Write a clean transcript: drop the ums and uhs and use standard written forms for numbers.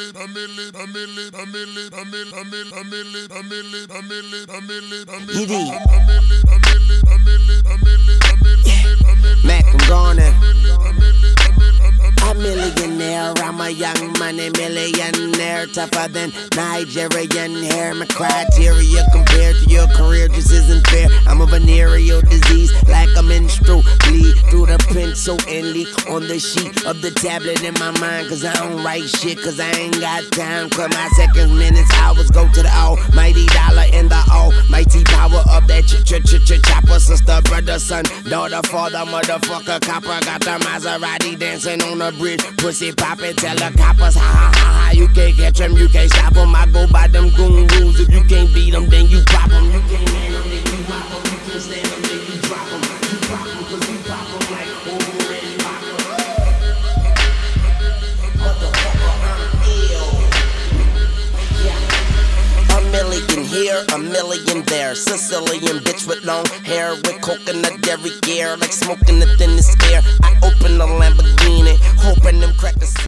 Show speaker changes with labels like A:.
A: Mac, I'm gone. A millionaire, I'm a young money millionaire, tougher than Nigerian hair. My criteria compared to your career just isn't fair. I'm a venereal disease, like a menstrual bleed through the pencil and leak on the sheet of the tablet in my mind. Cause I don't write shit, cause I ain't got time. Cause my seconds, minutes, hours go to the almighty dollar and the almighty power of that chopper. Sister, brother, son, daughter, father, motherfucker, copper. Got the Maserati dancing on the bridge, pussy poppin', tell the coppers, ha ha ha ha. You can't catch them, you can't stop them. I go by them goon rules. If you can't beat them, then you pop them. You can't man them, then you pop them. You can't stand them, then you drop them. You pop them, cause you pop them like already pop them. Motherfucker, I'm ill. Yeah. A million here, a million there. Sicilian bitch with long hair, with coconut dairy gear, like smoking the thinnest air. I open the Lamborghini, hoping them crackers.